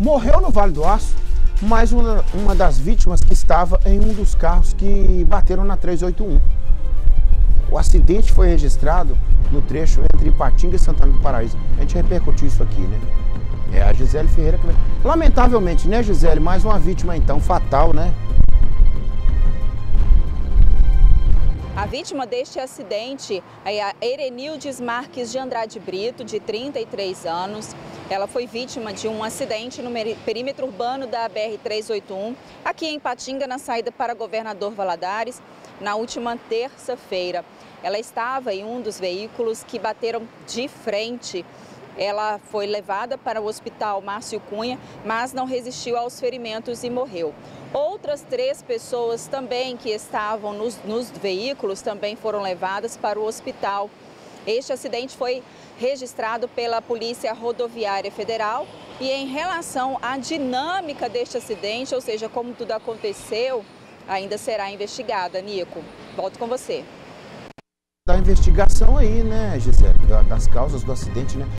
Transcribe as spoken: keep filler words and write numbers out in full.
Morreu no Vale do Aço, mais uma, uma das vítimas que estava em um dos carros que bateram na trezentos e oitenta e um. O acidente foi registrado no trecho entre Ipatinga e Santana do Paraíso. A gente repercutiu isso aqui, né? É a Gisele Ferreira que... Lamentavelmente, né, Gisele? Mais uma vítima, então, fatal, né? A vítima deste acidente é a Erenildes Marques de Andrade Brito, de trinta e três anos. Ela foi vítima de um acidente no perímetro urbano da B R trezentos e oitenta e um, aqui em Ipatinga, na saída para Governador Valadares, na última terça-feira. Ela estava em um dos veículos que bateram de frente. Ela foi levada para o hospital Márcio Cunha, mas não resistiu aos ferimentos e morreu. Outras três pessoas também que estavam nos, nos veículos também foram levadas para o hospital. Este acidente foi registrado pela Polícia Rodoviária Federal e em relação à dinâmica deste acidente, ou seja, como tudo aconteceu, ainda será investigada. Nico, volto com você. Da investigação aí, né, Gisele, das causas do acidente, né?